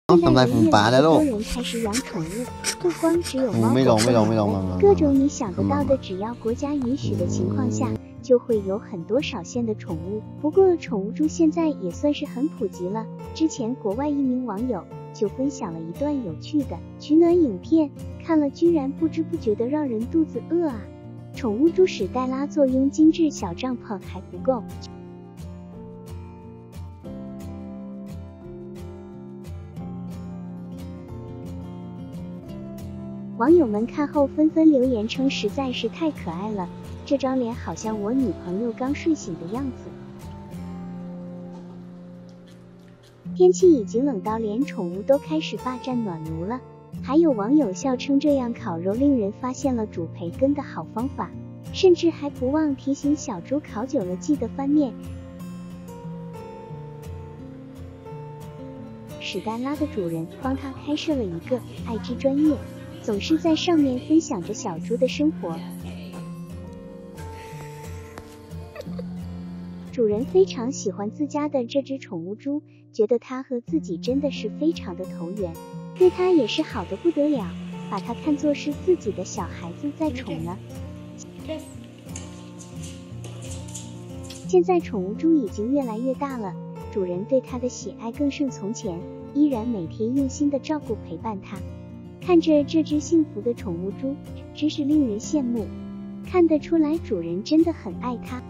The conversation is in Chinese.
现在越来越多人开始养宠物，不光只有猫狗，各种你想得到的，只要国家允许的情况下，就会有很多少见的宠物。不过宠物猪现在也算是很普及了。之前国外一名网友就分享了一段有趣的取暖影片，看了居然不知不觉的让人肚子饿啊！宠物猪史黛拉坐拥精致小帐篷还不够。网友们看后纷纷留言称实在是太可爱了，这张脸好像我女朋友刚睡醒的样子。天气已经冷到连宠物都开始霸占暖炉了，还有网友笑称这样烤肉令人发现了煮培根的好方法，甚至还不忘提醒小猪烤久了记得翻面。史黛拉的主人帮她开设了一个爱之专业，总是在上面分享着小猪的生活。主人非常喜欢自家的这只宠物猪，觉得它和自己真的是非常的投缘，对它也是好的不得了，把它看作是自己的小孩子在宠呢。现在宠物猪已经越来越大了，主人对它的喜爱更胜从前，依然每天用心的照顾陪伴它。看着这只幸福的宠物猪，真是令人羡慕，看得出来主人真的很爱它。